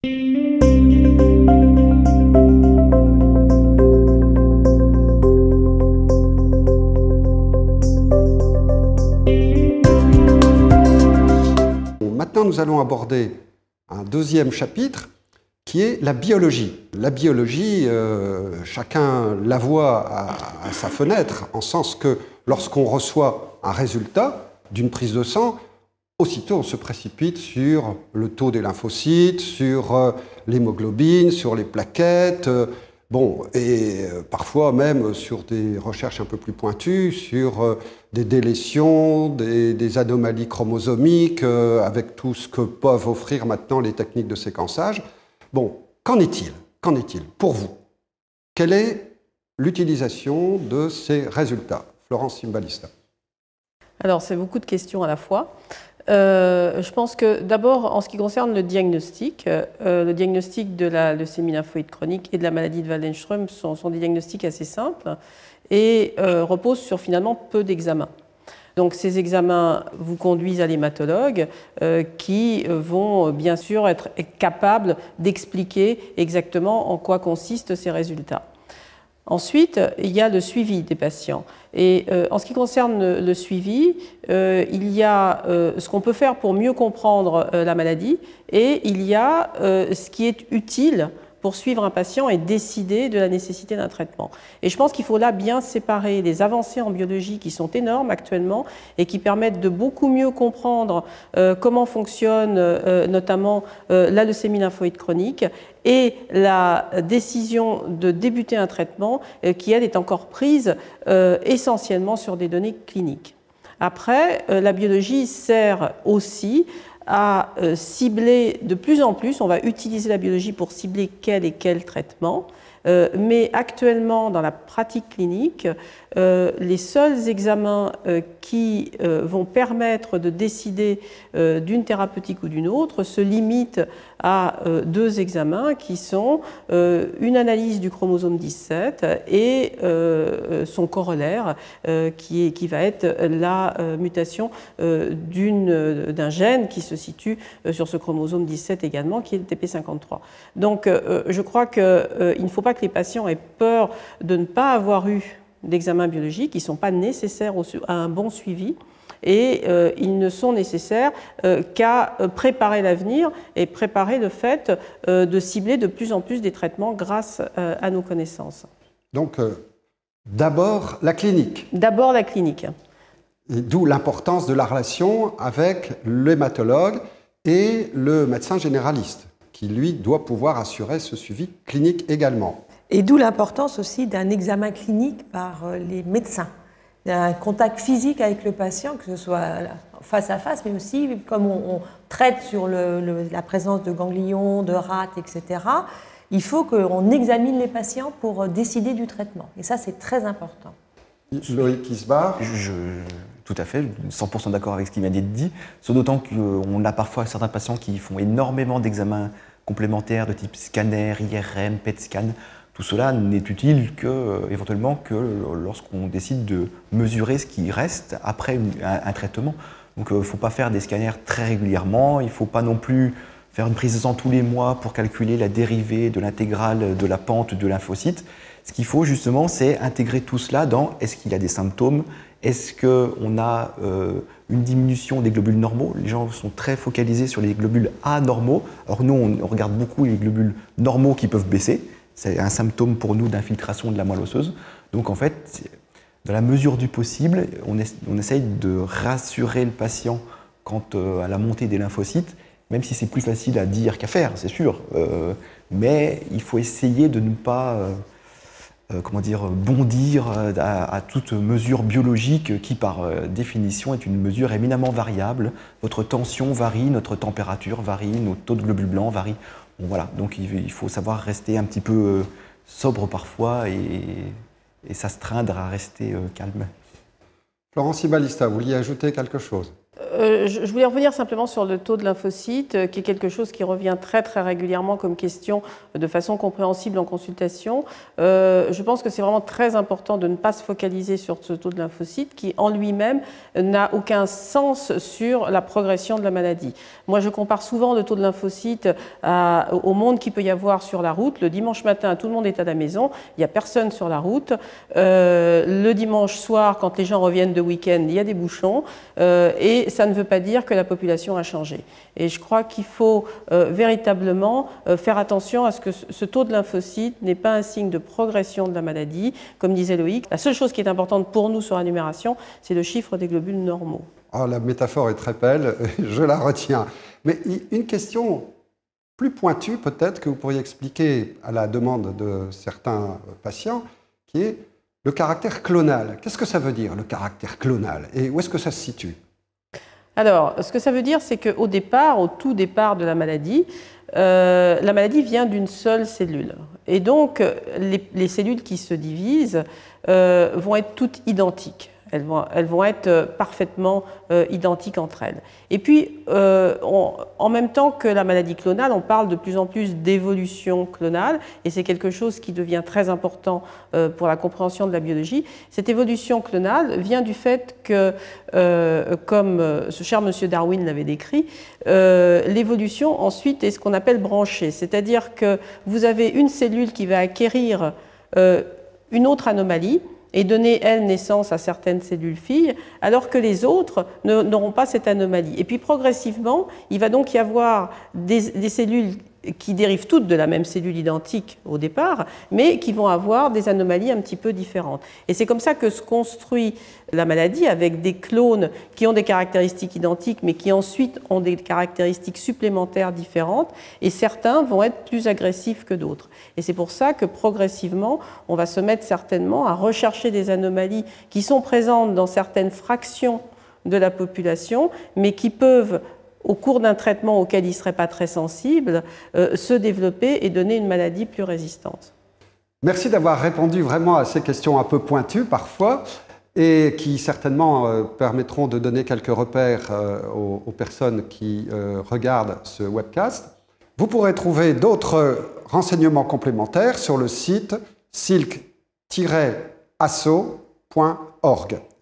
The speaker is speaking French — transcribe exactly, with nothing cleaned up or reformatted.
Maintenant, nous allons aborder un deuxième chapitre qui est la biologie. La biologie, euh, chacun la voit à, à sa fenêtre, en sens que lorsqu'on reçoit un résultat d'une prise de sang, aussitôt on se précipite sur le taux des lymphocytes, sur euh, l'hémoglobine, sur les plaquettes, euh, bon, et euh, parfois même sur des recherches un peu plus pointues, sur euh, des délétions, des, des anomalies chromosomiques, euh, avec tout ce que peuvent offrir maintenant les techniques de séquençage. Bon, qu'en est-il? Qu'en est-il pour vous? Quelle est l'utilisation de ces résultats? Florence Cimbalista. Alors, c'est beaucoup de questions à la fois. Euh, je pense que d'abord, en ce qui concerne le diagnostic, euh, le diagnostic de la leucémie lymphoïde chronique et de la maladie de Waldenström sont, sont des diagnostics assez simples et euh, reposent sur finalement peu d'examens. Donc ces examens vous conduisent à l'hématologue euh, qui vont bien sûr être capables d'expliquer exactement en quoi consistent ces résultats. Ensuite, il y a le suivi des patients. Et euh, en ce qui concerne le, le suivi, euh, il y a euh, ce qu'on peut faire pour mieux comprendre euh, la maladie et il y a euh, ce qui est utile pour suivre un patient et décider de la nécessité d'un traitement. Et je pense qu'il faut là bien séparer les avancées en biologie qui sont énormes actuellement et qui permettent de beaucoup mieux comprendre euh, comment fonctionne euh, notamment euh, la leucémie lymphoïde chronique et la décision de débuter un traitement euh, qui, elle, est encore prise euh, essentiellement sur des données cliniques. Après, euh, la biologie sert aussi à euh, cibler de plus en plus, on va utiliser la biologie pour cibler quel et quel traitement, euh, mais actuellement dans la pratique clinique, euh, les seuls examens euh, qui euh, vont permettre de décider euh, d'une thérapeutique ou d'une autre se limitent à euh, deux examens qui sont euh, une analyse du chromosome dix-sept et euh, son corollaire euh, qui, est, qui va être la euh, mutation euh, d'une, d'un gène qui se situe euh, sur ce chromosome dix-sept également, qui est le T P cinquante-trois. Donc euh, je crois qu'il euh, ne faut pas que les patients aient peur de ne pas avoir eu d'examens biologiques qui ne sont pas nécessaires au, à un bon suivi. Et euh, ils ne sont nécessaires euh, qu'à préparer l'avenir et préparer le fait euh, de cibler de plus en plus des traitements grâce euh, à nos connaissances. Donc, euh, d'abord la clinique. D'abord la clinique. D'où l'importance de la relation avec l'hématologue et le médecin généraliste, qui lui doit pouvoir assurer ce suivi clinique également. Et d'où l'importance aussi d'un examen clinique par les médecins. Un contact physique avec le patient, que ce soit face à face, mais aussi comme on, on traite sur le, le, la présence de ganglions, de rate, et cetera, il faut qu'on examine les patients pour décider du traitement. Et ça, c'est très important. Loïc Isbar. Je, je, tout à fait, cent pour cent d'accord avec ce qui vient d'être dit, sauf d'autant qu'on a parfois certains patients qui font énormément d'examens complémentaires de type scanner, I R M, P E T scan. Tout cela n'est utile que, éventuellement que lorsqu'on décide de mesurer ce qui reste après une, un, un traitement. Donc il ne faut pas faire des scanners très régulièrement, il ne faut pas non plus faire une prise de sang tous les mois pour calculer la dérivée de l'intégrale de la pente de lymphocyte. Ce qu'il faut justement, c'est intégrer tout cela dans est-ce qu'il y a des symptômes, est-ce qu'on a euh, une diminution des globules normaux. Les gens sont très focalisés sur les globules anormaux. Alors nous, on, on regarde beaucoup les globules normaux qui peuvent baisser. C'est un symptôme pour nous d'infiltration de la moelle osseuse. Donc en fait, dans la mesure du possible, on, est, on essaye de rassurer le patient quant à la montée des lymphocytes, même si c'est plus facile à dire qu'à faire, c'est sûr. Euh, mais il faut essayer de ne pas euh, euh, comment dire, bondir à, à toute mesure biologique qui, par euh, définition, est une mesure éminemment variable. Votre tension varie, notre température varie, nos taux de globules blancs varient. Bon, voilà, donc il, il faut savoir rester un petit peu euh, sobre parfois et, et s'astreindre à rester euh, calme. Florence Cimbalista, vous vouliez ajouter quelque chose? Euh, je voulais revenir simplement sur le taux de lymphocytes, qui est quelque chose qui revient très très régulièrement comme question de façon compréhensible en consultation. Euh, je pense que c'est vraiment très important de ne pas se focaliser sur ce taux de lymphocytes qui en lui-même n'a aucun sens sur la progression de la maladie. Moi je compare souvent le taux de lymphocytes à, au monde qu'il peut y avoir sur la route. Le dimanche matin, tout le monde est à la maison, il n'y a personne sur la route. Euh, le dimanche soir, quand les gens reviennent de week-end, il y a des bouchons. Euh, et ça ne veut pas dire que la population a changé. Et je crois qu'il faut euh, véritablement euh, faire attention à ce que ce taux de lymphocytes n'est pas un signe de progression de la maladie. Comme disait Loïc, la seule chose qui est importante pour nous sur la numération, c'est le chiffre des globules normaux. Oh, la métaphore est très belle, je la retiens. Mais une question plus pointue peut-être que vous pourriez expliquer à la demande de certains patients, qui est le caractère clonal. Qu'est-ce que ça veut dire, le caractère clonal? Et où est-ce que ça se situe? Alors, ce que ça veut dire, c'est qu'au départ, au tout départ de la maladie, euh, la maladie vient d'une seule cellule. Et donc, les, les cellules qui se divisent euh, vont être toutes identiques. Elles vont, elles vont être parfaitement euh, identiques entre elles. Et puis, euh, on, en même temps que la maladie clonale, on parle de plus en plus d'évolution clonale, et c'est quelque chose qui devient très important euh, pour la compréhension de la biologie. Cette évolution clonale vient du fait que, euh, comme ce cher monsieur Darwin l'avait décrit, euh, l'évolution ensuite est ce qu'on appelle branchée, c'est-à-dire que vous avez une cellule qui va acquérir euh, une autre anomalie, et donner, elle, naissance à certaines cellules filles, alors que les autres n'auront pas cette anomalie. Et puis progressivement, il va donc y avoir des, des cellules qui dérivent toutes de la même cellule identique au départ, mais qui vont avoir des anomalies un petit peu différentes. Et c'est comme ça que se construit la maladie, avec des clones qui ont des caractéristiques identiques, mais qui ensuite ont des caractéristiques supplémentaires différentes, et certains vont être plus agressifs que d'autres. Et c'est pour ça que progressivement, on va se mettre certainement à rechercher des anomalies qui sont présentes dans certaines fractions de la population, mais qui peuvent, au cours d'un traitement auquel ils ne seraient pas très sensibles, euh, se développer et donner une maladie plus résistante. Merci d'avoir répondu vraiment à ces questions un peu pointues parfois, et qui certainement euh, permettront de donner quelques repères euh, aux, aux personnes qui euh, regardent ce webcast. Vous pourrez trouver d'autres renseignements complémentaires sur le site silk tiret asso point org.